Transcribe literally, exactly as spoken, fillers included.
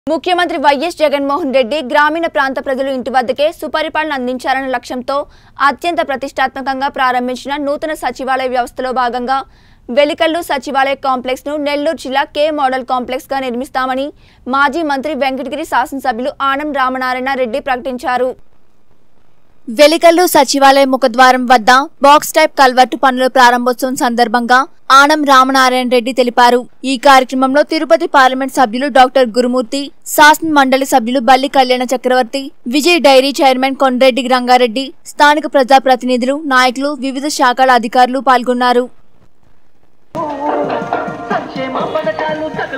ముఖ్యమంత్రి వైఎస్ జగన్మోహన్ రెడ్డి గ్రామీణ ప్రాంత ప్రజలు ఇంటి వద్దకే సుపరిపాలన అందించాలన్న లక్ష్యంతో అత్యంత ప్రతిష్టాత్మకంగా ప్రారంభించిన నూతన సచివాలయ వ్యవస్థలో భాగంగా వెలికల్లు సచివాలయ కాంప్లెక్స్ ను నెల్లూరు జిల్లా కే మోడల్ కాంప్లెక్స్ గా నిర్మిస్తామని మాజీ మంత్రి వెంకటగిరి శాసనసభ్యులు ఆనం రామనారాయణ రెడ్డి ప్రకటించారు. వెలికల్లు సచివాలయ ముఖద్వారం వద్ద బాక్స్ టైప్ కల్వర్టు పనుల ప్రారంభోత్సవం సందర్భంగా ఆనం రామనారాయణ రెడ్డి తెలిపారు. ఈ కార్యక్రమంలో తిరుపతి పార్లమెంట్ సభ్యులు డాక్టర్ గురుమూర్తి, శాసన మండలి సభ్యులు బల్లి కళ్యాణ చక్రవర్తి, విజయ్ డైరీ చైర్మన్ కొండ్రెడ్డి రంగారెడ్డి, స్థానిక ప్రజాప్రతినిధులు, నాయకులు, వివిధ శాఖల అధికారులు పాల్గొన్నారు.